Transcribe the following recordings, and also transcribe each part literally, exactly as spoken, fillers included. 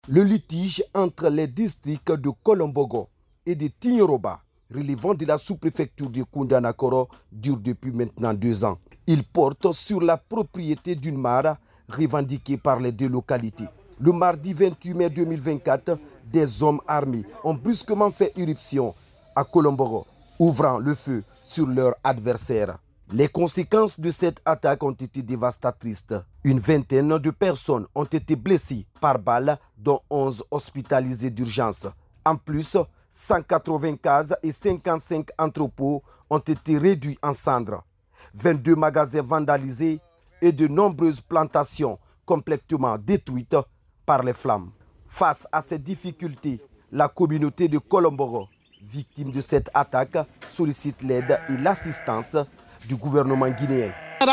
Le litige entre les districts de Kolombogo et de Tignoroba, relevant de la sous-préfecture de Koundanakoro, dure depuis maintenant deux ans. Il porte sur la propriété d'une mare revendiquée par les deux localités. Le mardi vingt-huit mai deux mille vingt-quatre, des hommes armés ont brusquement fait irruption à Kolombogo, ouvrant le feu sur leurs adversaires. Les conséquences de cette attaque ont été dévastatrices. Une vingtaine de personnes ont été blessées par balles, dont onze hospitalisées d'urgence. En plus, cent quatre-vingts cases et cinquante-cinq entrepôts ont été réduits en cendres. vingt-deux magasins vandalisés et de nombreuses plantations complètement détruites par les flammes. Face à ces difficultés, la communauté de Kolombogo, victime de cette attaque, sollicite l'aide et l'assistance du gouvernement guinéen.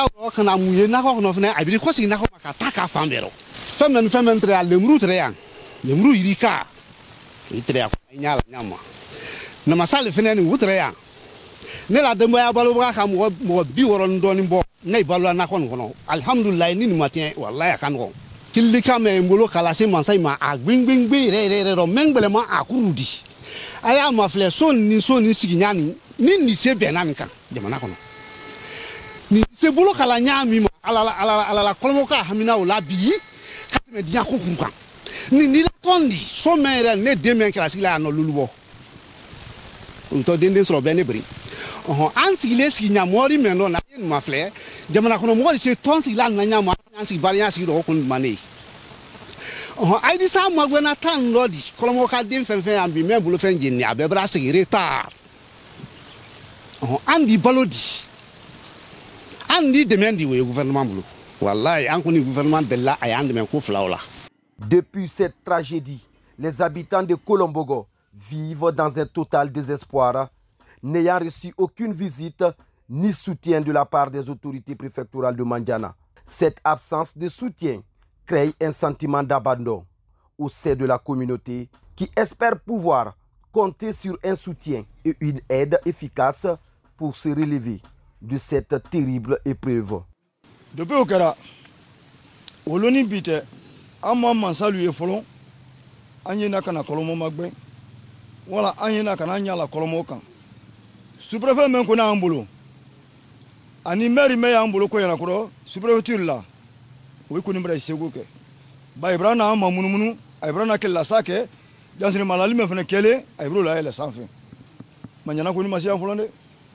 ni se bolo kala nyami ma ala ala ala la kolomoka hamina o labi katme dia ko kunkan ni ni la tondi so mere ne demen kala sigla no lulubo unto dende so be ne bri oh an sigile sinya mori meno na ma fle jamana kono mo se ton sigla na nyama an sig bari an sig do ko mane oh ai di sa mo gwena tan lodi kolomoka dem fen fen ambi me bolo fen jinni abebra sigire tar oh an di balodi. Depuis cette tragédie, les habitants de Kolombogo vivent dans un total désespoir, n'ayant reçu aucune visite ni soutien de la part des autorités préfectorales de Mandiana. Cette absence de soutien crée un sentiment d'abandon au sein de la communauté qui espère pouvoir compter sur un soutien et une aide efficace pour se relever de cette terrible épreuve. Depuis au Kara, au Loni Bite, à maman salué Folon, Agnena Kana Kolomo Magbe, voilà Agnena Kananya la Kolomokan. Sous-préfet Menkona Ambulo, Animeri Mea Ambulo Koyanakuro, sous-préfecture là, oui, Kunimbre Seguke. Baibrana Mamunumunu, Ibrana Kelasake, dans une maladie me fait qu'elle, Ibrola elle sans fin. Maniana Kunimasia Folonde.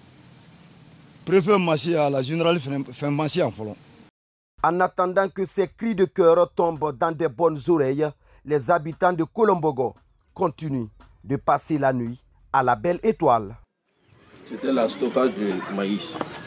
En attendant que ces cris de cœur tombent dans de bonnes oreilles, les habitants de Kolombogo continuent de passer la nuit à la belle étoile. C'était le stockage du maïs.